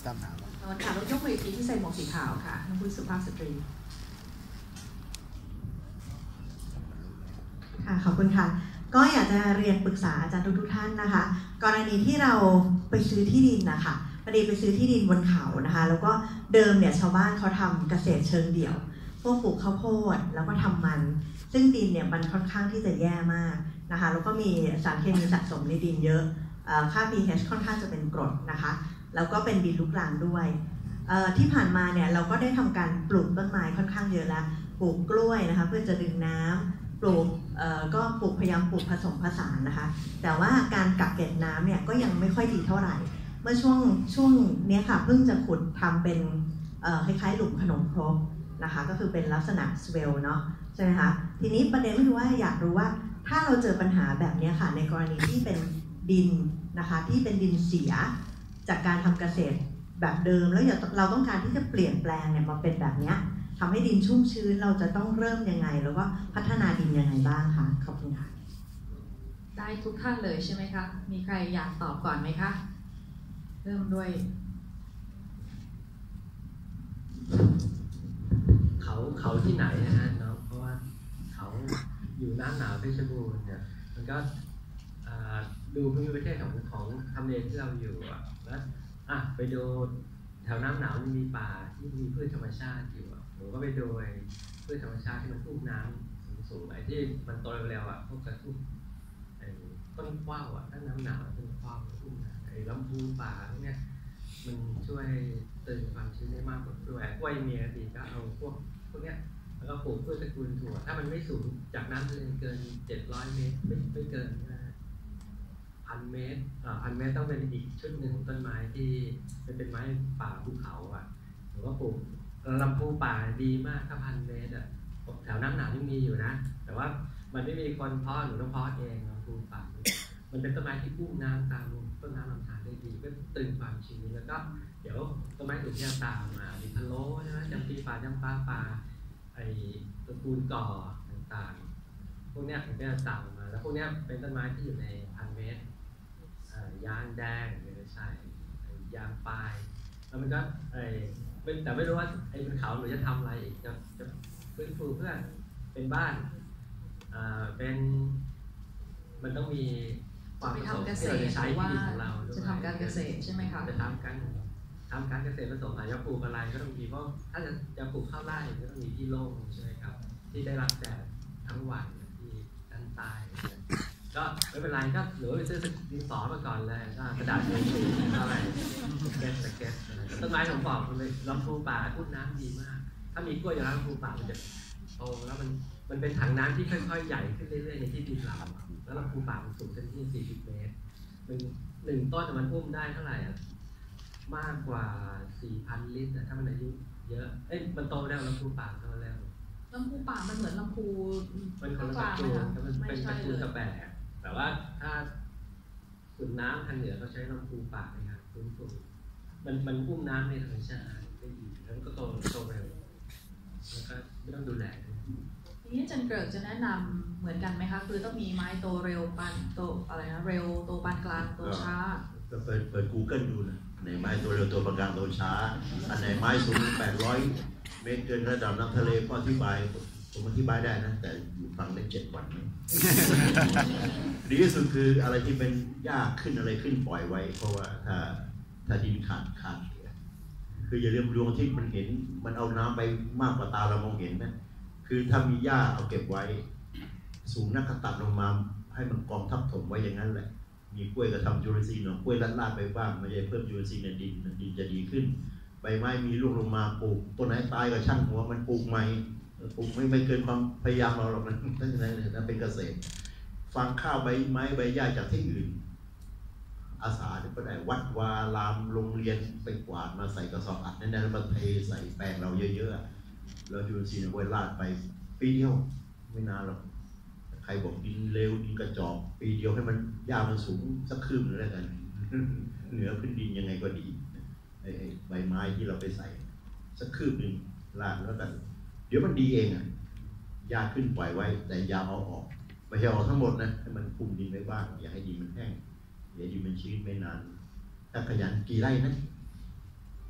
ตามหาค่ะเรายกมืออีกทีที่ใส่หมวกสีขาวค่ะน้องผู้สุภาพสตรีค่ะขอบคุณค่ะก็อยากจะเรียนปรึกษาอาจารย์ทุกท่านนะคะกรณีที่เราไปซื้อที่ดินนะคะพอดีไปซื้อที่ดินบนเขานะคะแล้วก็เดิมเนี่ยชาวบ้านเขาทำเกษตรเชิงเดี่ยวพวกปลูกข้าวโพดแล้วก็ทำมันซึ่งดินเนี่ยมันค่อนข้างที่จะแย่มากนะคะแล้วก็มีสารเคมีสะสมในดินเยอะค่า pH ค่อนข้างจะเป็นกรดนะคะแล้วก็เป็นดินลุกลามด้วยที่ผ่านมาเนี่ยเราก็ได้ทำการปลูกต้นไม้ค่อนข้างเยอะแล้วปลูกกล้วยนะคะเพื่อจะดึงน้ำปลูกก็ปลูกพยายามปลูกผสมผสานนะคะแต่ว่าการกักเก็บน้ำเนี่ยก็ยังไม่ค่อยดีเท่าไหร่เมื่อช่วงนี้ค่ะเพิ่งจะขุดทำเป็นคล้ายๆหลุมขนมครกนะคะก็คือเป็นลักษณะสเวลเนาะใช่ไหมคะทีนี้ประเด็นก็คือว่าอยากรู้ว่าถ้าเราเจอปัญหาแบบนี้ค่ะในกรณีที่เป็นดินนะคะที่เป็นดินเสียจากการทำเกษตรแบบเดิมแล้วเราต้องการที่จะเปลี่ยนแปลงเนี่ยมาเป็นแบบนี้ทำให้ดินชุ่มชื้นเราจะต้องเริ่มยังไงแล้วก็พัฒนาดินยังไงบ้างคะขอบคุณค่ะได้ทุกท่านเลยใช่ไหมคะมีใครอยากตอบก่อนไหมคะเริ่มด้วยเขาที่ไหนนะฮะเนาะเพราะว่าเขาอยู่หน้าหนาวเพชรบูรณ์เนี่ยมันก็ดูภูมิประเทศของทำเลที่เราอยู่แล้วไปดูแถวน้ำหนาวมันมีป่าที่มีพืชธรรมชาติอยู่ผมก็ไปดูพืชธรรมชาติที่มันอุ้มน้ำสูงๆไอ้ที่มันโตเร็วๆพวกกระทุ่มไอ้ต้นกว้าวถ้าน้ำหนาวต้นกว้าวอุ้มน้ำไอ้ลำพูป่าพวกเนี้ยมันช่วยเติมความชื้นได้มากกว่าด้วยกล้วยเมียดีก็เอาพวกเนี้ยแล้วก็ปลูกพืชตระกูลถั่วถ้ามันไม่สูงจากน้ำทะเลเกิน700 เมตรไม่เกิน1,000 เมตร1,000 เมตรต้องเป็นอีกชุดหนึ่งของต้นไม้ที่เป็นไม้ป่าภูเขาหรือว่าปลูกลำพูป่าดีมากถ้า1,000 เมตรแถวน้ำหนาวยังมีอยู่นะแต่ว่ามันไม่มีคนเพาะหนูต้องเพาะเองลำพูป่ามันเป็นต้นไม้ที่อุ้มน้ำตามต้นน้ำลำธารได้ดีก็ตึงความชื้นแล้วก็เดี๋ยวต้นไม้อื่นที่ตามมาดิพะโล้ใช่ไหมจำปีป่าจำปาป่าไอ้ตระกูลก่อต่างๆพวกเนี้ยมันก็จะตามมาแล้วพวกเนี้ยเป็นต้นไม้ที่อยู่ใน1,000 เมตรยางแดงไม่ใช่ยางปลายแล้วมันก็แต่ไม่รู้ว่าไอ้บนเขาหนูจะทำอะไรอีกจะฟื้นฟูเพื่อเป็นบ้านเป็นมันต้องมีความผสมที่เราจะใช้ที่ดินของเราจะทำการเกษตรใช่ไหมคะจะทำการเกษตรผสมอาจจะปลูกอะไรก็ต้องมีเพราะถ้าจะปลูกข้าวไร่ก็ต้องมีที่โล่งใช่ไหมครับที่ได้รับแดดทั้งวันที่ด้านใต้ก็ไม่เป็นไรก็หรือไปซื้อดินสอมาก่อนเลยก็กระดาษสีอะไรสเก็ตต้นไม้ผมบอกเลยลำพูป่าพุ่นน้ำดีมากถ้ามีกล้วยอย่างลำพูป่ามันจะโตแล้วมันเป็นถังน้ำที่ค่อยๆใหญ่ขึ้นเรื่อยๆในที่ดินเราแล้วลำพูป่ามันสูงเต็มที่40 เมตร1 ต้นมันพุ่มได้เท่าไหร่มากกว่า 4,000 ลิตรถ้ามันอายุเยอะมันโตแล้วลำพูป่าโตแล้วลำพูป่ามันเหมือนลำพูมันคนละตระกูลมันเป็นตระกูลตะแบกแต่ว่าถ้าขุนน้ำทางเหนือเขาใช้ลำพูป่านะครับฟื้นฟูมันอุ้มน้ำในธรรมชาติได้ดีแล้วก็โตเร็วแล้วก็ไม่ต้องดูแลทีนี้อาจารย์เกิดจะแนะนำเหมือนกันไหมคะคือต้องมีไม้โตเร็วปานโตอะไรนะเร็วโตปานกลางโตช้าก็เปิด Google ดูนะในไม้โตเร็วโตปานกลางโตช้าอันไหนไม้สูง800 เมตรเกินระดับน้ำทะเลก็อธิบายผมอธิบายได้นะแต่อยู่ฟังได้7 วันดีที่สุดคืออะไรที่เป็นหญ้าขึ้นอะไรขึ้นปล่อยไว้เพราะว่าถ้าดินขาดคืออย่าลืมดวงอาทิตย์มันเห็นมันเอาน้ำไปมากกว่าตาเรามองเห็นนะคือถ้ามีหญ้าเอาเก็บไว้สูงนักก็ตัดลงมาให้มันกองทับถมไว้อย่างนั้นแหละมีกล้วยก็ทำจุลินทรีย์หน่อยกล้วยลาดไปบ้างไม่ใช่เพิ่มจุลินทรีย์ในดินจะดีขึ้นใบไม้มีร่วงลงมาปลูกต้นไหนตายก็ช่างหัวมันปลูกใหม่ปลูกไม่เกินความพยายามเราหรอกนะนั่นเป็นเกษตรฟังข้าวใบไม้ใบหญ้าจากที่อื่นอาสาก็ได้วัดวารามโรงเรียนไปกวาดมาใส่กระสอบอัดนั่นมาเทใส่แปลงเราเยอะๆเราจุลินทรีย์ไว้ลาดไปปีเดียวไม่นานหรอกใครบอกดินเร็วดินกระจอกปีเดียวให้มันหญ้ามันสูงสักคืบนึงแล้วกันเหนือพื้นดินยังไงก็ดีใบไม้ที่เราไปใส่สักคืบนึงลาดแล้วกันเดี๋ยวมันดีเองหญ้าขึ้นปล่อยไว้แต่ยาเอาออกไม่ใช่ออกทั้งหมดนะให้มันคุมดินไว้บ้างอย่าให้ดินมันแห้งเดี๋ยวดินมันชื้นไม่นานถ้าขยันกี่ไร่นะ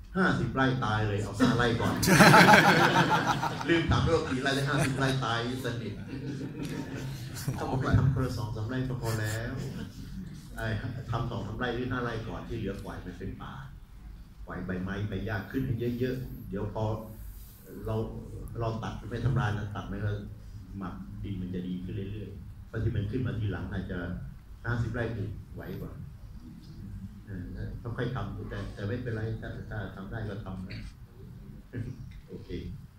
50 ไร่ตายเลยเอา5 ไร่ก่อน ลืมถามว่ากี่ไร่ได้50 ไร่ตายสนิทเขาบอกว่าทำคนละ2-3 ไร่ก็พอแล้วทำ2-3 ไร่หรือ5 ไร่ก่อนที่เหลือปล่อยไปเป็นป่าปล่อยใบไม้ใบหญ้าขึ้นให้เยอะๆเดี๋ยวพอเราตัดไม่ทำลายนะตัดไม่ก็หมักดินมันจะดีขึ้นเรื่อยๆเพราะที่มันขึ้นมาทีหลังอาจจะ50 ไร่ถูกไหวกว่าต้องค่อยทำแต่ไม่เป็นไรถ้าทำได้ก็ทำนะโอเค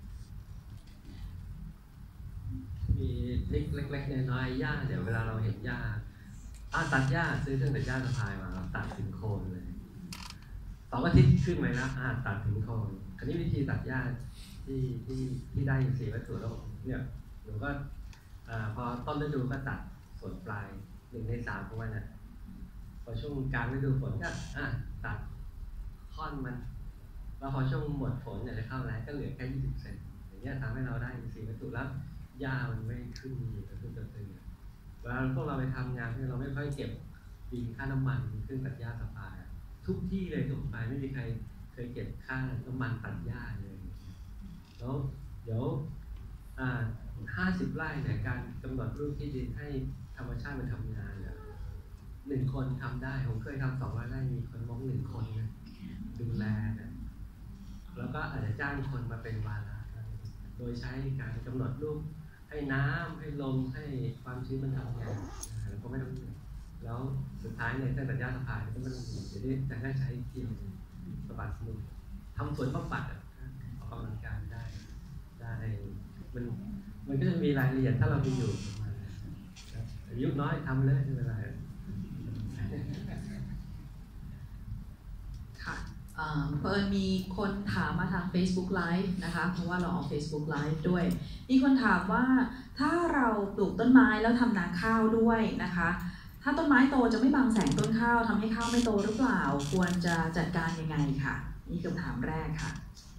มีเล็กๆน้อยๆหญ้าเดี๋ยวเวลาเราเห็นหญ้าตัดหญ้าซื้อเครื่องตัดหญ้าสะพายมาตัดถึงโคนเลย2 อาทิตย์ขึ้นไหมนะตัดถึงโคนคราวนี้วิธีตัดหญ้าที่ได้4 วัตถุแล้วเนี่ยหนูก็พอต้นฤดูก็ตัดส่วนปลาย1 ใน 3ของมันน่ะพอช่วงกลางฤดูฝนก็ตัดค่อนมันแล้วพอช่วงหมดฝนเนี่ยจะเข้าแล้วก็เหลือแค่20 เซนอย่างเงี้ยทำให้เราได้4 วัตถุแล้วหญ้ามันไม่ขึ้นตัวตึงเวลาพวกเราไปทำงานที่เราไม่ค่อยเก็บบินค่าน้ำมันเครื่องตัดหญ้าสปายทุกที่เลยทุกฝ่ายไม่มีใครเคยเก็บค่าน้ำมันตัดหญ้าเลยแล้วเดี๋ยว50 ไร่เนี่ยการกำหนดรูปที่ดินให้ธรรมชาติมันทำงานเนี่ย1 คนทำได้ผมเคยทำ200 ไร่มีคนมอง1 คนนะดูแลนะแล้วก็อาจจะจ้างคนมาเป็นวาระโดยใช้การกำหนดรูปให้น้ำให้ลมให้ความชื้นมันทำงานแล้วก็ไม่ต้องแล้วสุดท้ายเนี่ยเส้นตัดหญ้าสะพายก็มันจะได้ใช้ทีมสะบัดมือทำสวนบำบัดออกกำลังกายได้มันก็จะมีรายละเอียดถ้าเราไปอยู่อายุน้อยทำเลยไม่เป็นไรค่ะเพิ่นมีคนถามมาทาง Facebook Live นะคะเพราะว่าเราออก Facebook Live ด้วยมีคนถามว่าถ้าเราปลูกต้นไม้แล้วทำนาข้าวด้วยนะคะถ้าต้นไม้โตจะไม่บังแสงต้นข้าวทำให้ข้าวไม่โตหรือเปล่าควรจะจัดการยังไงค่ะนี่คือคำถามแรกค่ะ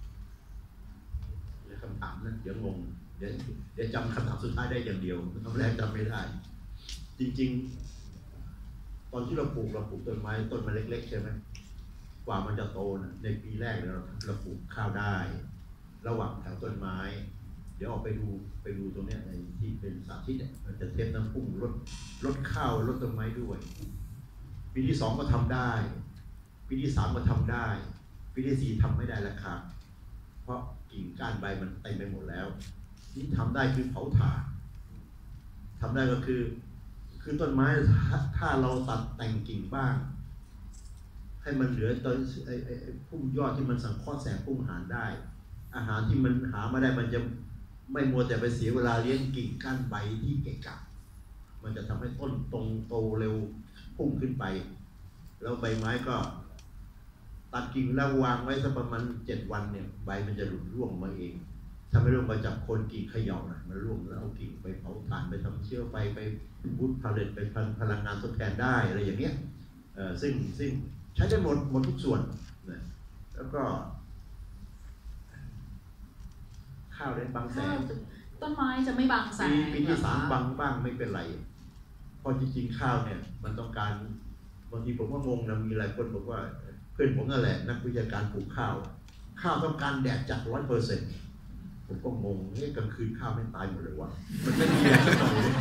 คำถามนั้นเดี๋ยวงงเดี๋ยวจำคำถามสุดท้ายได้อย่างเดียวคำแรกจำไม่ได้จริงๆตอนที่เราปลูกต้นไม้ต้นมันเล็กๆใช่ไหมกว่ามันจะโตนะในปีแรกเราปลูกข้าวได้ระหว่างแถวต้นไม้เดี๋ยวออกไปดูตรงนี้ที่เป็นสาธิตเนี่ยมันจะเทน้ำพุ่งลดข้าวลดต้นไม้ด้วยปีที่2ก็ทำได้ปีที่3ก็ทำได้ปีที่4ทำไม่ได้แล้วครับเพราะกิ่งก้านใบมันเต็มไปหมดแล้วที่ทำได้คือเผาถ่านทำได้ก็คือต้นไม้ถ้าเราตัดแต่งกิ่งบ้างให้มันเหลือต้นพุ่มยอดที่มันสังเคราะห์แสงพุ่มอาหารได้อาหารที่มันหามาได้มันจะไม่มัวแต่ไปเสียเวลาเลี้ยงกิ่งก้านใบที่เกะกะมันจะทำให้ต้นตรงโตเร็วพุ่งขึ้นไปแล้วใบไม้ก็ตัดกิ่งแล้ววางไว้สักประมาณ7 วันเนี่ยใบมันจะหลุดร่วงมาเองถ้าไม่ร่วงมาจากคนกิ่งเขย่านะมันร่วงแล้วเอากิ่งไปเผาถ่านไปทำเชื้อไฟไปบูตผลิตไปพลังงานทดแทนได้อะไรอย่างเงี้ยซึ่งใช้ได้หมดทุกส่วนนะแล้วก็ข้าวได้บางแสงต้นไม้จะไม่บังแสงปีที่3บังบ้างไม่เป็นไรเพราะจริงๆข้าวเนี่ยมันต้องการบางทีผมว่างงนะมีหลายคนบอกว่าเพื่อนผมนั่นแหละนักวิชาการปลูกข้าวต้องการแดดจัด 100%ผมก็งงกลางคืนข้าวไม่ตายหมดเลยวะมันไม่มีแดดสักหน่อย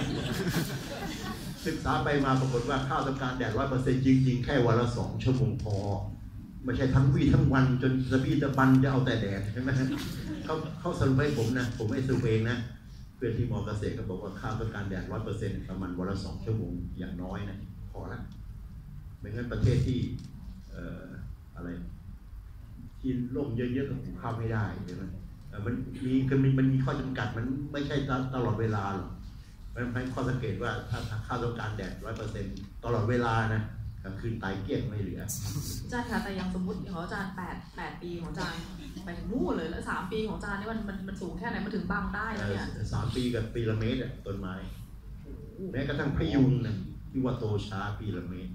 ศึกษาไปมาปรากฏว่าข้าวต้องการแดด 100% จริงๆแค่วันละ2 ชั่วโมงพอไม่ใช่ทั้งวี่ทั้งวันจนสะบี้ตะบันจะเอาแต่แดดใช่ไหมเขาสรุปให้ผมนะผมไม่สรุปเองนะเพื่อนที่มอเกษตรก็บอกว่าข้าวต้องการแดด 100% ประมาณวันละ2 ชั่วโมงอย่างน้อยนะพอละไม่งั้นประเทศที่อะไรที่ร่มเยอะๆก็ปลูกข้าวไม่ได้ใช่ไหมมันมีข้อจำกัดมันไม่ใช่ตลอดเวลาหรอกมันเป็นข้อสังเกตว่าถ้าข้าวต้องการแดด 100% ตลอดเวลานะกลางคืนตายเกลี้ยงไม่เหลืออาจารย์คะแต่ยังสมมติของอาจารย์8 ปีของอาจารย์ไปถึงนู่นเลยแล้ว3 ปีของอาจารย์นี่มันสูงแค่ไหนมันถึงบังได้แล้วเนี่ย 3 ปีกับปีละเมตรต้นไม้แม้กระทั่งพยุงนะที่ว่าโตช้าปีละเมตร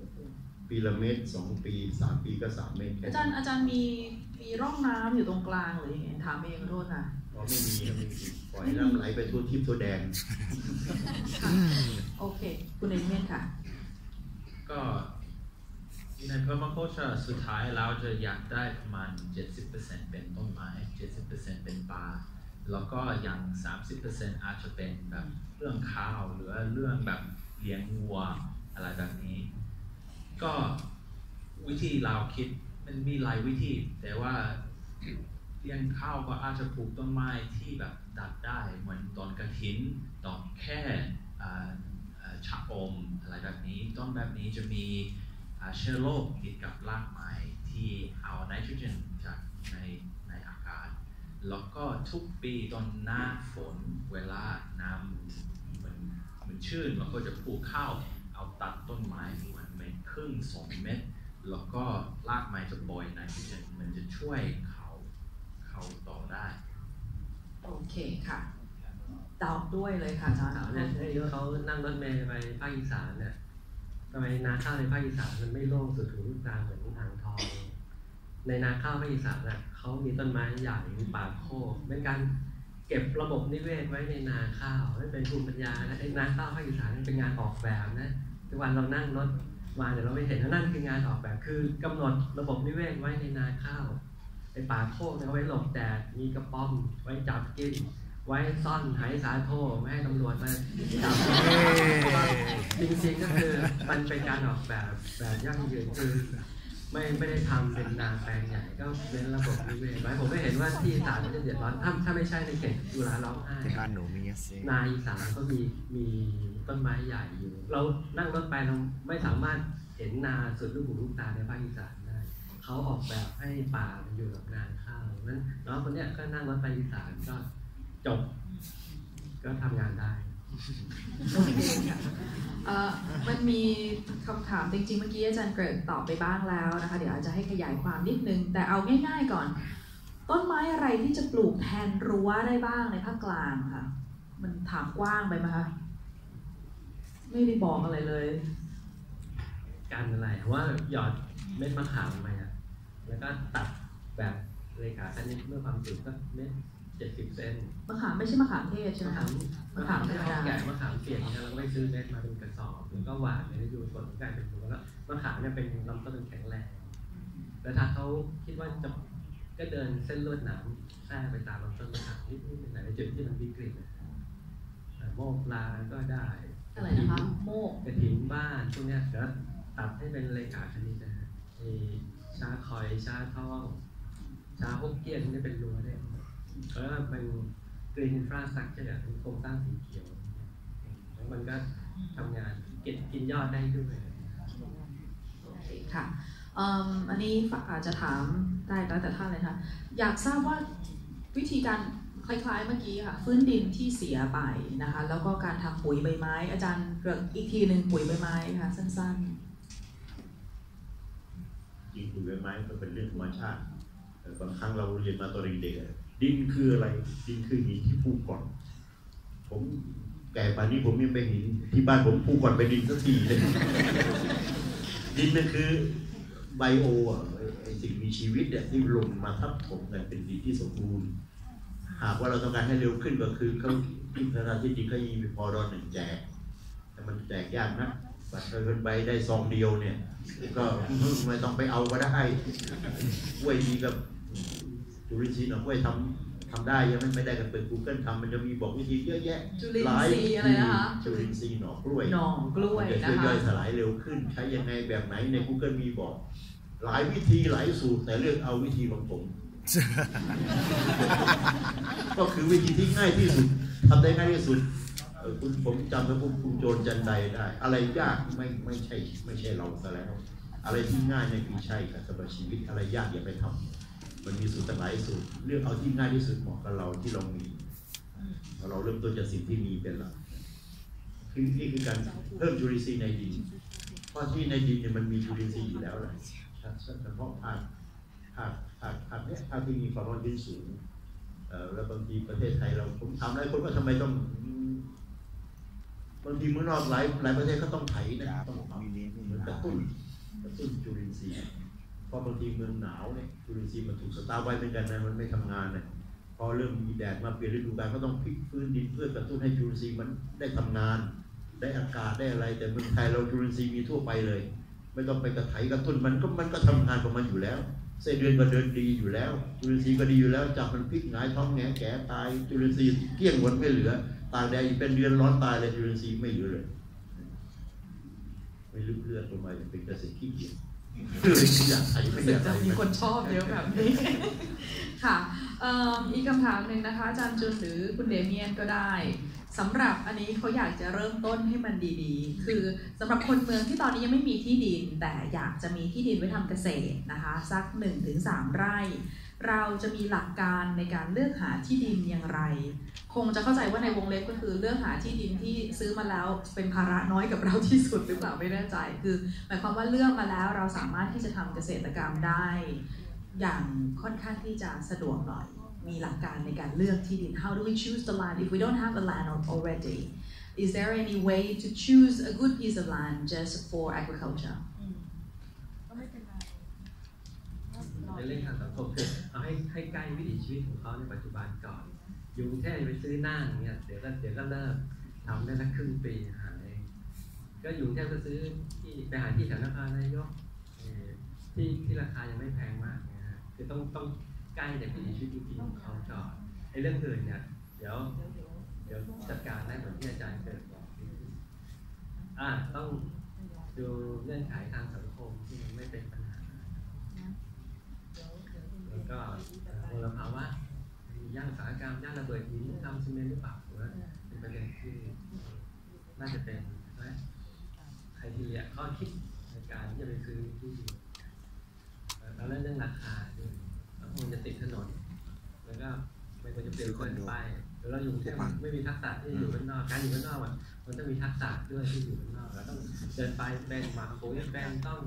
2 ปี 3 ปีก็3 เมตรอาจารย์มีร่องน้ำอยู่ตรงกลางหรือยังไงถามเองโทษนะไม่มีปล่อยน้ำไหลไปทั่วทิพย์ทั่วแดนโอเคคุณเอเมนค่ะก็ใน permaculture สุดท้ายเราจะอยากได้ประมาณ 70% เป็นต้นไม้ 70% เป็นป่าแล้วก็อย่าง 30% อาจจะเป็นแบบเรื่องข้าวหรือเรื่องแบบเลี้ยงวัวอะไรแบบนี้ก็วิธีเราคิดมันมีหลายวิธีแต่ว่าเลี้ยงข้าวก็อาจจะปลูกต้นไม้ที่แบบดัดได้เหมือนต้นกระถินต้นแค่ชะอมอะไรแบบนี้ต้นแบบนี้จะมีเชื้อโรคติดกับรากไม้ที่เอาไนโตรเจนจากในอากาศแล้วก็ทุกปีตอนหน้าฝนเวลาน้ำมันชื้นแล้วก็จะปลูกข้าวเอาตัดต้นไม้1 เมตรครึ่ง2 เมตรแล้วก็รากไม้จะปล่อยไนโตรเจนมันจะช่วยเขาต่อได้โอเคค่ะตอบด้วยเลยค่ะอาจารย์เนี่ยเขานั่งรถเมล์ไปภาคอีสานเนี่ยทำไมนาข้าวในภาคอีสานมันไม่โล่งสุดหูลูกตาเหมือนอ่างทองในนาข้าวภาคอีสานน่ะเขามีต้นไม้ใหญ่มีป่าโคกเป็นการเก็บระบบนิเวศไว้ในนาข้าวนั่นเป็นภูมิปัญญานะไอ้นาข้าวภาคอีสานนั่นเป็นงานออกแบบนะทุกวันเรานั่งรถมาเดี๋ยวเราไปเห็นนั่นคืองานออกแบบคือกำหนดระบบนิเวศไว้ในนาข้าวไอ้ป่าโคกเนี่ยเอาไว้หลบแดดมีกระป๋อมไว้จับกินไว้ซ่อนหายสาโทไม่ให้ตำรวจมาจับจริงๆก็คือมันเป็นการออกแบบยั่งยืนคือไม่ได้ทำเป็นนาแปลงใหญ่ก็เป็นระบบนิเวศไว้ผมไม่เห็นว่าที่อีสานมันจะเดือดร้อนถ้าไม่ใช่ในเขตจุฬาร้องไห้บ้านหนูมีนาอีสานก็มีต้นไม้ใหญ่อยู่เรานั่งรถไปเราไม่สามารถเห็นนาสุดลูกหูลูกตาในภาคอีสานได้เขาออกแบบให้ป่ามันอยู่กับนาข้าวนั้นน้องคนเนี้ยก็นั่งรถไปอีสานก็จบก็ทำงานได้มันมีคำถามจริงๆเมื่อกี้อาจารย์เกริกตอบไปบ้างแล้วนะคะเดี๋ยวอาจจะให้ขยายความนิดนึงแต่เอาง่ายๆก่อนต้นไม้อะไรที่จะปลูกแทนรั้วได้บ้างในภาคกลางค่ะมันถามกว้างไปไหมคะไม่ได้บอกอะไรเลยการอะไรว่าหยอดเม็ดมะขามไปแล้วก็ตัดแบบเลขาคณิตเมื่อความสูงก็เม็ด70 เซนมะขามไม่ใช่มะขามเทศใช่ไหมคะมะขามไม่ได้แก่มะขามเปียกเนี่ยเราก็ไปซื้อเม็ดมาเป็นกระสอบแล้วก็หว่านในฤดูฝนกลายเป็นตัวแล้วมะขามเนี่ยเป็นลำต้นแข็งแรงแล้วถ้าเขาคิดว่าจะก็เดินเส้นลวดหนามแทรกไปตามลำต้นมะขามนิดๆในจุดที่มันวิกฤตโมกลาก็ได้อะไรนะคะโมกกระถิ่นบ้านพวกเนี้ยก็ตัดให้เป็นเลขาคณิตนะชาคอยชาทองชาฮกเกี้ยนนี่เป็นรั้วได้แล้วเป็น green infrastructure เป็นโครงสร้างสีเขียวแล้วมันก็ทำงานกินยอดได้ด้วยค่ะอันนี้อาจจะถามได้แล้วแต่ท่านเลยค่ะอยากทราบว่าวิธีการคล้ายๆเมื่อกี้ค่ะฟื้นดินที่เสียไปนะคะแล้วก็การทำปุ๋ยใบไม้อาจารย์เกริ่นอีกทีหนึ่งปุ๋ยใบไม้ค่ะสั้นๆจริงปุ๋ยใบไม้ก็เป็นเรื่องธรรมชาติบางครั้งเราเรียนมาตอนเด็กๆดินคืออะไรดินคือหินที่ผูกก่อนผมแก่ป่านนี้ผมยังไปหินที่บ้านผมผูกก่อนไปดินสักทีเลยดินนั่นคือไบโอไอสิ่งมีชีวิตเนี่ยที่ลงมาทับถมกันเป็นดินที่สมบูรณ์หากว่าเราต้องการให้เร็วขึ้นก็คือเขาที่พระราชที่จริงก็มีพอร1แจกแต่มันแจกยากนะบัตรเงินใบได้ซองเดียวเนี่ยก็ไม่ต้องไปเอาก็ได้กล้วยดีกับจุลินทรีย์หน่อกล้วยทำได้ยังไม่ได้กันเปิด Google ทำมันจะมีบอกวิธีเยอะแยะจุลินทรีย์อะไรนะคะจุลินทรีย์หน่อกล้วยนะคะจะย่อยสลายเร็วขึ้นใช้ยังไงแบบไหนใน Google มีบอกหลายวิธีหลายสูตรแต่เลือกเอาวิธีของผมก็คือวิธีที่ง่ายที่สุดทำได้ง่ายที่สุดผมจำพระคุณโจรจันไดได้อะไรยากไม่ใช่เราซะแล้วอะไรที่ง่ายเนี่ยคือใช่กับสำหรับชีวิตอะไรยากอย่าไปทำมันมีสูตรหลายสูตรเลือกเอาที่ง่ายที่สุดเหมาะกับเราที่เรามีเราเริ่มต้นจากสิ่งที่มีเป็นหลักคือนี่คือการเพิ่มจุลินทรีย์ในดินเพราะที่ในดินเนี่ยมันมีจุลินทรีย์อยู่แล้วแหละเฉพาะภาคเนี่ยภาคที่มีความร้อนชื้นสูงแล้วบางทีประเทศไทยเราผมถามหลายคนว่าทำไมต้องบางทีเมืองนอกหลายประเทศก็ต้องไถนะต้องเหมือนกระตุ้นจุลินทรีย์เพราะบางทีเมืองหนาวเนี่ยจุลินทรีย์มันถูกสตาร์ไว้เหมือนกันนะมันไม่ทำงานเนี่ยพอเริ่มมีแดดมาเปลี่ยนฤดูกาลก็ต้องพลิกฟื้นดินเพื่อกระตุ้นให้จุลินทรีย์มันได้ทำงานได้อากาศได้อะไรแต่เมืองไทยเราจุลินทรีย์มีทั่วไปเลยไไม่ต้องไปกระไถกระตุ้นมันก็ทำงานของมันอยู่แล้วเส้นเดือนก็เดินดีอยู่แล้วจุลินทรีย์ก็ดีอยู่แล้วจับมันพลิกหงายท้องแงแก่ตายจุลินทรีย์เกลี้ยงหมดไม่เหลือตากแดดเป็นเดือนร้อนตายเลยจุลินทรีย์ไม่เหลือเลยไม่ลึกเลือดลงมาอย่างเป็นเกษตรขี้เกียจอยากใช้ไม่อยากใช้มีคนชอบเยอะแบบนี้ค่ะอีกคำถามหนึ่งนะคะอาจารย์จุนหรือคุณเดเมียนก็ได้สำหรับอันนี้เขาอยากจะเริ่มต้นให้มันดีๆคือสำหรับคนเมืองที่ตอนนี้ยังไม่มีที่ดินแต่อยากจะมีที่ดินไว้ทำเกษตรนะคะสัก 1-3 ไร่เราจะมีหลักการในการเลือกหาที่ดินอย่างไรคงจะเข้าใจว่าในวงเล็บก็คือเลือกหาที่ดินที่ซื้อมาแล้วเป็นภาระน้อยกับเราที่สุดหรือเปล่าไม่แน่ใจคือหมายความว่าเลือกมาแล้วเราสามารถที่จะทำเกษตรกรรมได้อย่างค่อนข้างที่จะสะดวกหน่อยมีหลักการในการเลือกที่ดิน How do we choose the land if we don't have the land already Is there any way to choose a good piece of land just for agriculture ในเรื่องทางสังคมคือเอาให้ใกล้วิถีชีวิตของเขาในปัจจุบันก่อนอยู่แค่ไปซื้อหน้าอย่างเงี้ยเดี๋ยวก็เลิกทำได้สักครึ่งปีหาเองก็อยู่แค่ก็ซื้อที่ไปหาที่แถวนครนายกที่ราคายังไม่แพงมากนะฮะคือต้องใกล้ในวิถีชีวิตจริงๆของเขาก่อนไอ้เรื่องอื่นเนี่ยเดี๋ยวจัดการได้เหมือนที่อาจารย์เกิดบอกต้องดูเงื่อนไขทางสังคมที่มันไม่เป็นปัญหาแล้วก็มลภาวะย่านอุตสาหกรรมย่านระเบิดหินทำซีเมนต์หรือเปล่าหรือว่าเป็นประเด็นที่น่าจะเป็นนะใครที่ข้อคิดในการที่จะไปซื้อที่แล้วเรื่องราคาด้วยแล้วมันจะติดถนนแล้วก็มันจะเปลี่ยนเกินไปแล้วเราอยู่ที่ไม่มีทักษะที่อยู่ข้างนอกการอยู่ข้างนอกมันต้องมีทักษะด้วยที่อยู่ข้างนอกเราต้องเดินไปแบนมาโค้ยแบนต้อง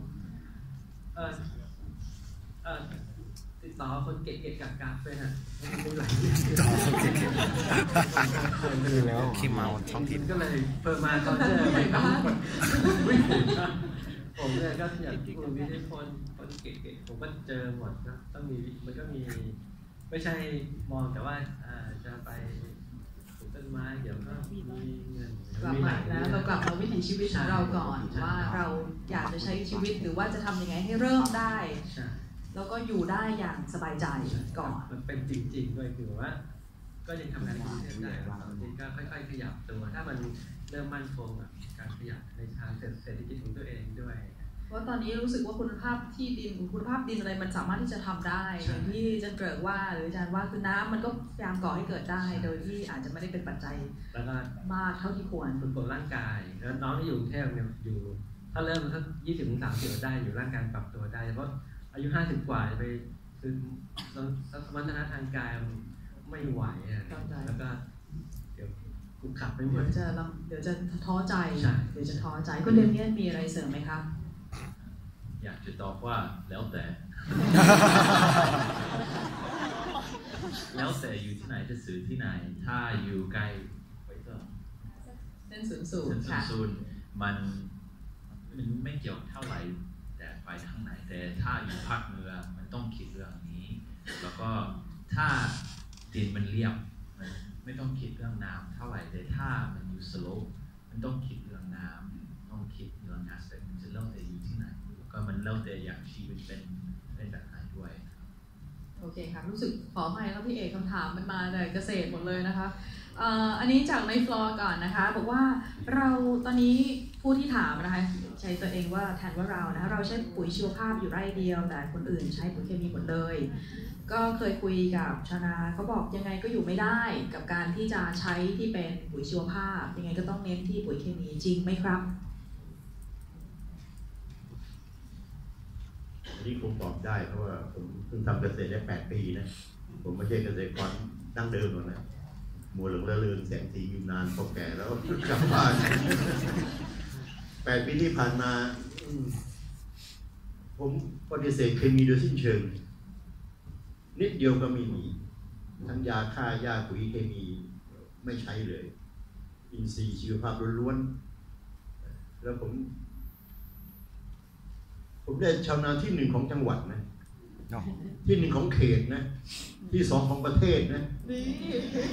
ติดต่อคนเก่งๆกับเป็นไม่ไหวต่อคนเก่งๆแล้วขี้เมาท้องถิ่นก็เลยเพิ่มมาตอนเจอไปทั้งหมดผมเนี่ยก็อยากคุณวิทยคนเก่งๆผมก็เจอหมดนะต้องมีมันก็มีไม่ใช่มองแต่ว่าจะไปปลูกต้นไม้เดี๋ยวก็มีเงินกลับมาแล้วเรากลับมาวิถีชีวิตของเราก่อนว่าเราอยากจะใช้ชีวิตหรือว่าจะทำยังไงให้เริ่มได้แล้วก็อยู่ได้อย่างสบายใจก่อนมันเป็นจริงๆด้วยคือว่าก็ยังทำงานที่เทศได้บางทีก็ค่อยๆขยับตัวถ้ามันเริ่มมั่นคงการขยับในทางเศรษฐกิจของตัวเองด้วยเพราะตอนนี้รู้สึกว่าคุณภาพที่ดินคุณภาพดินอะไรมันสามารถที่จะทำได้อย่างที่อาจารย์เกิดว่าหรืออาจารย์ว่าคือน้ำมันก็พยายามก่อให้เกิดได้โดยที่อาจจะไม่ได้เป็นปัจจัยมากเท่าที่ควรฝึกฝนร่างกายแล้วน้องที่อยู่กรุงเทพเนี่ยอยู่ถ้าเริ่มสัก20-30ได้อยู่ร่างกายปรับตัวได้เพราะอายุ50กว่าจะไปคือสมรรถนะทางกายไม่ไหวแล้วก็เดี๋ยวกุกขับไปหมดเดี๋ยวจะท้อใจคุณเดเมียนมีอะไรเสริมไหมครับอยากจะตอบว่าแล้วแต่ แล้วแต่อยู่ที่ไหนจะซื้อที่ไหนถ้าอยู่ใกล้ไปก็เส้นศูนย์มันไม่เกี่ยวเท่าไหร่แต่ไปทางไหนแต่ถ้าอยู่ภาคเหนือมันต้องคิดเรื่องนี้แล้วก็ถ้าดินมันเรียบมันไม่ต้องคิดเรื่องน้ำเท่าไหร่แต่ถ้ามันอยู่สโลปมันต้องคิดเรื่องน้ำต้องคิดเรื่องอาสเปกมันจะเล่าแต่อยู่ที่ไหนก็มันเล่าแต่อย่างชีวิตเป็นแบบไหนด้วยโอเคค่ะรู้สึกขออภัยครับพี่เอกคำถามมันมาแต่เกษตรหมดเลยนะคะอันนี้จากในฟลอร์ก่อนนะคะบอกว่าเราตอนนี้ผู้ที่ถามนะคะใช้ตัวเองว่าแทนว่าเรานะเราใช้ปุ๋ยชีวภาพอยู่ไร่เดียวแต่คนอื่นใช้ปุ๋ยเคมีหมดเลยก็เคยคุยกับชาวนาเขาบอกยังไงก็อยู่ไม่ได้กับการที่จะใช้ที่เป็นปุ๋ยชีวภาพยังไงก็ต้องเน้นที่ปุ๋ยเคมีจริงไหมครับอันนี้คงตอบได้เพราะว่าผมเพิ่งทำเกษตรได้8 ปีนะผมไม่ใช่เกษตรกรดั้งเดิมหรอกนะมัวหลงระเริงแสงสีอยู่นานพอแก่แล้วกลับบ้าน8 ปีที่ผ่านมาผมปฏิเสธเคมีโดยสิ้นเชิงนิดเดียวก็ไม่มีทั้งยาฆ่าหญ้าปุ๋ยเคมีไม่ใช้เลยอินทรีย์ชีวภาพล้วนๆแล้วผมได้ชาวนาที่ 1ของจังหวัดนะที่ 1ของเขตนะที่ 2ของประเทศนะนี่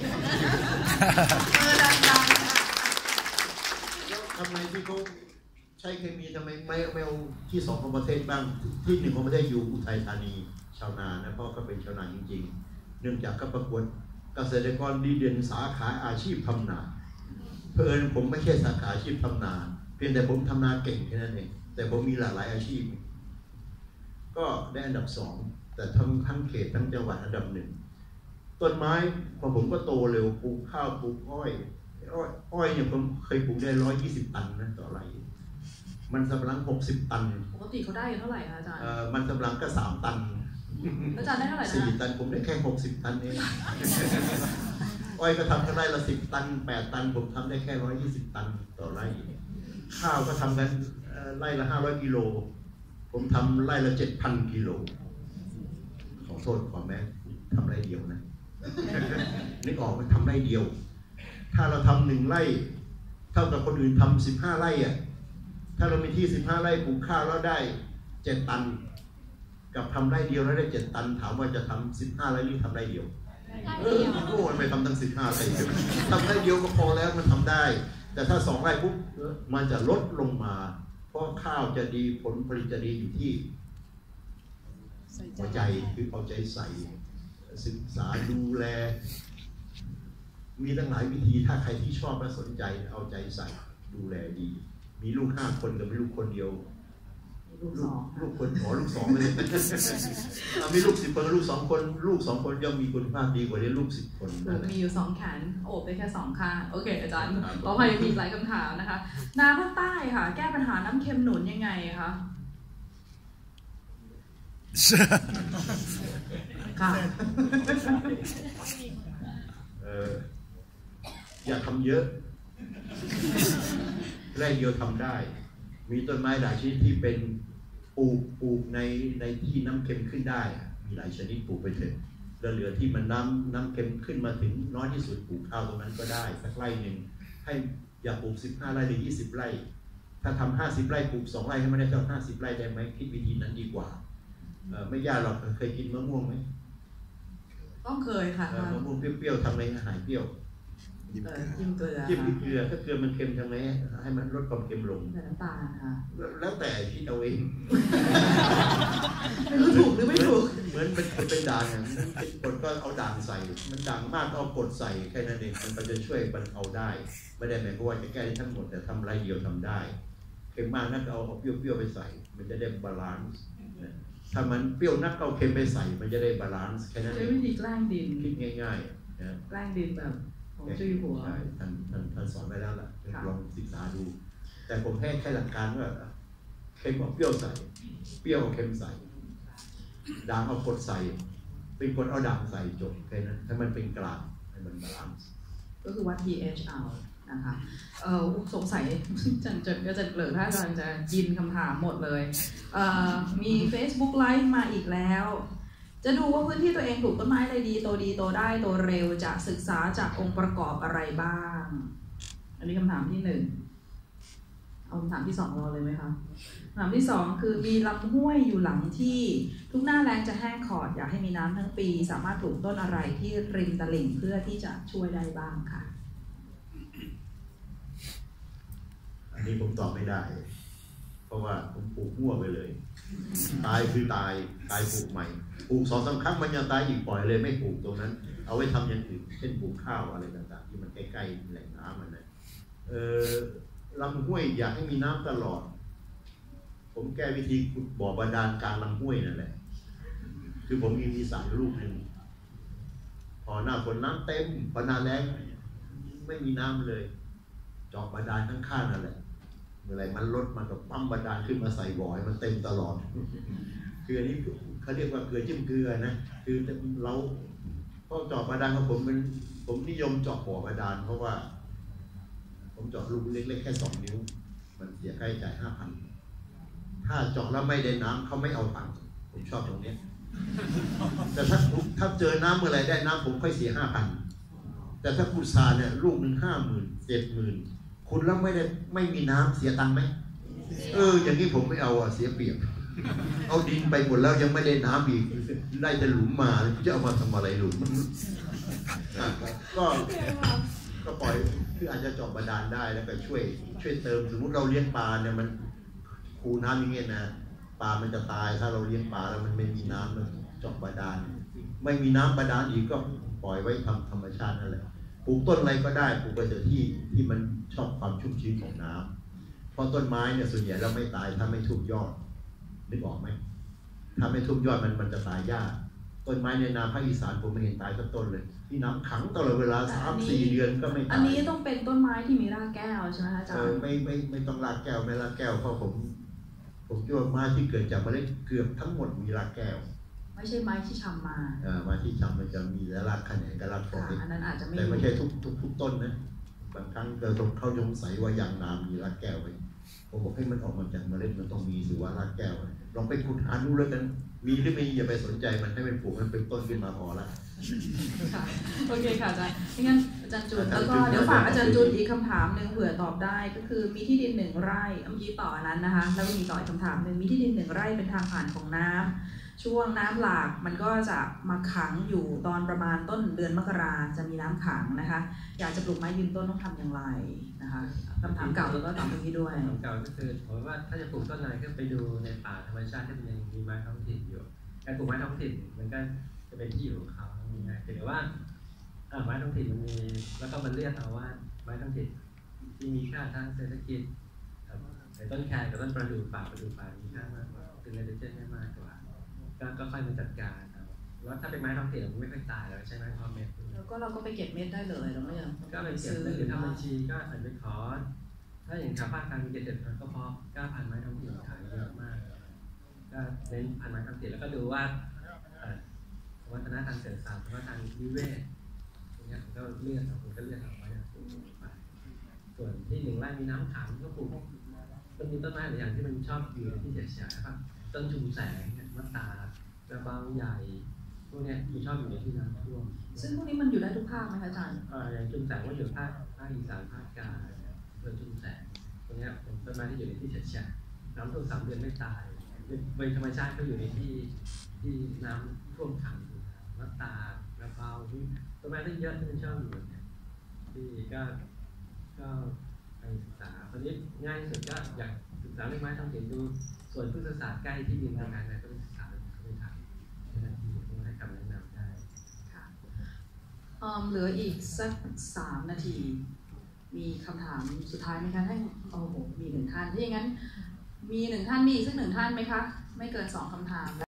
แล้วทำไมที่เขาใช้เคมีทำไมไม่เอาที่2ของประเทศบ้างที่1ของประเทศอยู่อุทัยธานีชาวนานะเพราะเขาเป็นชาวนาจริงๆเนื่องจากก็ประกวดเกษตรกรดีเด่นสาขาอาชีพทำนาเพื่อนผมไม่ใช่สาขาอาชีพทำนาเพียงแต่ผมทำนาเก่งแค่นั้นเองแต่ผมมีหลากหลายอาชีพก็ได้อันดับ2แต่ทั้งเขตทั้งจังหวัดอันดับ1ต้นไม้พอผมก็โตเร็วปลูกข้าวปลูกอ้อยเนี่ยผมเคยปลูกได้120 ตันนะต่อไร่มันสำปะหลัง60 ตันปกติเขาได้เท่าไหร่คะอาจารย์มันสำปะหลังก็3 ตันอาจารย์ได้เท่าไหร่นะ 4 ตันผมได้แค่60 ตันเองอ้อยก็ทำกันไร่ละ10 ตัน8 ตันผมทำได้แค่120 ตันต่อไร่ข้าวก็ทำกันไร่ละ500 กิโลผมทำไร่ละ 7,000 กิโลขอโทษขอแม่ทำไร่เดียวนะนึกออกมันทำไร่เดียวถ้าเราทำ1 ไร่เท่ากับคนอื่นทำ15 ไร่อ่ะถ้าเรามีที่15 ไร่ปลูกข้าวแล้วได้7 ตันกับทำไร่เดียวแล้วได้7 ตันถามว่าจะทำ15 ไร่หรือทำไร่เดียวโอ้ยไปทำตั้ง15 ไร่ทำไร่เดียวก็พอแล้วมันทำได้แต่ถ้า2 ไร่ปุ๊บมันจะลดลงมาเพราะข้าวจะดีผลผลิตจะดีอยู่ที่หัวใจคือเอาใจใส่ศึกษาดูแลมีตั้งหลายวิธีถ้าใครที่ชอบและสนใจเอาใจใส่ดูแลดีมีลูก5 คนกับมีลูกคนเดียวลูกคนลูก2เลยมีลูก10 คนกับลูก2 คนลูก2 คนย่อมมีคุณภาพดีกว่าลูก10 คนมีอยู่2 แขนโอบได้แค่2 ข้างโอเคอาจารย์ต่อไปมีหลายคำถามนะคะน้ำภาคใต้ค่ะแก้ปัญหาน้ำเค็มหนุนยังไงคะค่ะอย่าทำเยอะไร่เดียวทำได้มีต้นไม้หลายชนิดที่เป็นปลูกในที่น้ำเค็มขึ้นได้มีหลายชนิดปลูกไปเถอะแล้วเหลือที่มันน้ำเค็มขึ้นมาถึงน้อยที่สุดปลูกข้าวตรงนั้นก็ได้สักไร่หนึ่งให้อย่าปลูก15 ไร่หรือ20 ไร่ถ้าทำ50 ไร่ปลูก2 ไร่ให้มันได้สัก50 ไร่ได้ไหมคิดวิธีนั้นดีกว่าไม่ยากหรอกเคยกินมะม่วงไหมต้องเคยค่ะมะม่วงเปรี้ยวๆทำไงหายเปรี้ยวจิ้มเกลือถ้าเกลือมันเค็มทำไงให้มันลดความเค็มลงน้ำตาลค่ะแล้วแต่คิดเอาเองไม่รู้ถูกหรือไม่ถูกเหมือนเป็นด่างอย่างนั้นคนก็เอาด่างใส่มันด่างมากก็เอากดใส่แค่นั้นเองมันจะช่วยบรรเทาได้ไม่ได้หมายความว่าจะแก้ทั้งหมดแต่ทำไรเดียวทำได้เค็มมากนักเอาเปรี้ยวไปใส่มันจะได้บาลานซ์ถ้ามันเปรี้ยวนักเอาเค็มไปใส่มันจะได้บาลานซ์แค่นั้นเองใช้วิธีแกล้งดินคิดง่ายๆนะแกล้งดินแบบของจุยหัวท่านสอนไว้แล้วล่ะลองศึกษาดูแต่ผมแค่หลักการว่าเค็มเอาเปรี้ยวใส่เปรี้ยวเอาเค็มใส่ด่างเอากดใส่เป็นคนเอาด่างใส่จบแค่นั้นให้มันเป็นกลางให้มันบาลานซ์ก็คือวัด pH เอานะคะสงสัยจันก็จะเกลือถ้าอาจารย์จะยินคำถามหมดเลยมี Facebook Live มาอีกแล้วจะดูว่าพื้นที่ตัวเองปลูกต้นไม้อะไรดีโตได้โตเร็วจะศึกษาจากองค์ประกอบอะไรบ้างอันนี้คำถามที่1เอาคำถามที่2รอเลยไหมคะคำถามที่2คือมีลำห้วยอยู่หลังที่ทุกหน้าแล้งจะแห้งขอดอยากให้มีน้ำทั้งปีสามารถปลูกต้นอะไรที่ริมตลิ่งเพื่อที่จะช่วยได้บ้างค่ะอันนี้ผมตอบไม่ได้เพราะว่าผมปลูกมั่วไปเลยตายคือตายปลูกใหม่ปลูก2-3 ครั้งมันยังตายอีกปล่อยเลยไม่ปลูกตรงนั้นเอาไว้ทำอย่างอื่นเช่นปลูกข้าวอะไรต่างๆที่มันใกล้ๆแหล่งน้ำมันนะลำห้วยอยากให้มีน้ำตลอดผมแก้วิธีขุดบ่อบาดาลกลางลำห้วยนั่นแหละคือผมมีสระลูกหนึ่งพอหน้าฝนน้ำเต็มพอหน้าแล้งไม่มีน้ำเลยเจาะบาดาลข้างๆนั่นแหละเมื่อไรมันลดมันก็ปั๊มบาดาลขึ้นมาใส่บ่อมันเต็มตลอดคืออันนี้เขาเรียกว่าเกลือจิ้มเกลือนะคือเราก็เจาะบาดาลของผมนิยมเจาะบ่อบาดาลเพราะว่าผมเจาะลูกเล็กๆแค่2 นิ้วมันเสียค่าใช้จ่าย 5,000 ถ้าเจาะแล้วไม่ได้น้ำเขาไม่เอาตังค์ผมชอบตรงนี้แต่ถ้าเจอน้ำเมื่อไรได้น้ำผมค่อยเสีย 5,000 แต่ถ้าพุทราเนี่ยลูกหนึ่ง50,000 70,000คุณแล้วไม่มีน้ำเสียตังค์ไหมอย่างนี้ผมไม่เอาเสียเปรียบเอาดินไปหมดแล้วยังไม่ได้น้ำอีกได้แต่หลุมมาจะเอามาทำอะไรหลุมก็ปล่อยคืออาจจะเจาะบาดาลได้แล้วก็ช่วยเติมสมมติเราเลี้ยงปลาเนี่ยมันคูน้ำอย่างเงี้ยนะปลามันจะตายถ้าเราเลี้ยงปลาแล้วมันไม่มีน้ำมันเจาะบาดาลไม่มีน้ำบาดาลอีกก็ปล่อยไว้ทำธรรมชาตินั่นแหละปลูกต้นอะไรก็ได้ปลูกไปแต่ที่มันชอบความชุ่มชื้นของน้ำเพราะต้นไม้เนี่ยส่วนใหญ่เราไม่ตายถ้าไม่ทุบยอดนึกออกไหมถ้าไม่ทุบยอดมันจะตายยากต้นไม้ในนาภาคอีสานผมไม่เห็นตายสักต้นเลยที่น้ำขังตลอดเวลา 3-4 เดือนก็ไม่ตายอันนี้ต้องเป็นต้นไม้ที่มีรากแก้วใช่ไหมคะอาจารย์ไม่ต้องรากแก้วไม่รากแก้วเพราะผมคิดว่าไม้ที่เกิดจากเมล็ดเกือบทั้งหมดมีรากแก้วไม่ใช่ไม้ที่ชำมาไม้ที่ชำมันจะมีรากแขนงกับรากฝอยอันนั้นอาจจะไม่แต่ไม่ใช่ทุกต้นนะบางครั้งเราต้องเข้าสงสัยว่ายางนามีรากแก้วไหมผมบอกให้มันออกมาจากเมล็ดมันต้องมีสิว่ารากแก้วลองไปขุดหาดูแล้วกันมีหรือไม่อย่าไปสนใจมันให้มันปลูกมันเป็นต้นขึ้นมาพอละโอเคค่ะอาจารย์งั้นอาจารย์จุนแล้วก็เดี๋ยวฝากอาจารย์จุนอีกคำถามหนึ่งเผื่อตอบได้ก็คือมีที่ดิน1 ไร่เมื่อกี้ต่อนั้นนะคะแล้วก็มีต่ออีกคำถามหนึ่งมีที่ดิน1 ไร่เป็นทางผ่านของน้ำช่วงน้ำหลากมันก็จะมาขังอยู่ตอนประมาณต้นเดือนมกราจะมีน้ำขังนะคะอยากจะปลูกไม้ยืนต้นต้องทำอย่างไรนะคะคำถามเก่าแล้วก็ตอบตรงนี้ด้วยคำถามเก่าก็คือผมว่าถ้าจะปลูกต้นอะไรก็ไปดูในป่าธรรมชาติที่มันยังมีไม้ท้องถิ่นอยู่การปลูกไม้ท้องถิ่นมันก็จะเป็นที่อยู่ของเขาง่ายๆแต่ว่าไม้ท้องถิ่นมันมีแล้วก็มันเรียกเอาว่าไม้ท้องถิ่นที่มีค่าทางเศรษฐกิจในต้นแคกับต้นประดู่ป่ามีค่ามากกว่าเป็นเรเดเจนได้มากกว่าก็ค่อยมาจัดการแล้วถ้าเป็นไม้ท้องถิ่นมันไม่ค่อยตายแล้วใช่ไหมพอเม็ดแล้วก็เราก็ไปเก็บเม็ดได้เลยเราไม่ยังก็ไปเก็บหรือทำบัญชีก็อาจจะขอถ้าอย่างชาวภาคกลางมี7,000ก็พอ9,000ไม้ท้องถิ่นขายเยอะมากก็เน้นพันไม้ท้องถิ่นแล้วก็ดูว่าวัฒนธรรมเศรษฐศาสตร์วัฒนธรรมนิเวศตรงนี้ผมก็เลือกเอาไว้ไปส่วนที่1 ไร่มีน้ำขังก็ปลูกมันมีต้นไม้หลายอย่างที่มันชอบอยู่ในที่เฉยๆครับต้นชุมแสงมะตากระเบาใหญ่พวกนี้มันชอบอยู่ในที่น้ำท่วมซึ่งพวกนี้มันอยู่ได้ทุกภาคไหมคะอาจารย์อย่างชุมแสงก็อยู่ภาคอีสานภาคกลางเรื่องชุมแสงตรงนี้เป็นต้นไม้ที่อยู่ในที่เฉยๆน้ำท่วม3 เดือนไม่ตายโดยธรรมชาติก็อยู่ในที่น้ำท่วมขังมะตากระเบาต้นไม้ที่เยอะที่มันชอบอยู่ที่ก็ไปศึกษาตอนนี้ง่ายสุดก็อยากศึกษาเรื่องไม้ท้องถิ่นดูส่วนพืชศาสตร์ใกล้ที่ดินทางการอะไรก็ไปศึกษาเขาไปทำให้ให้คำแนะนำได้ค่ะเหลืออีกสัก3 นาทีมีคำถามสุดท้ายไหมคะให้โอ้โหมี1 ท่านถ้าอย่างนั้นมี1 ท่านมีอีกสัก1 ท่านไหมคะไม่เกิน2 คำถาม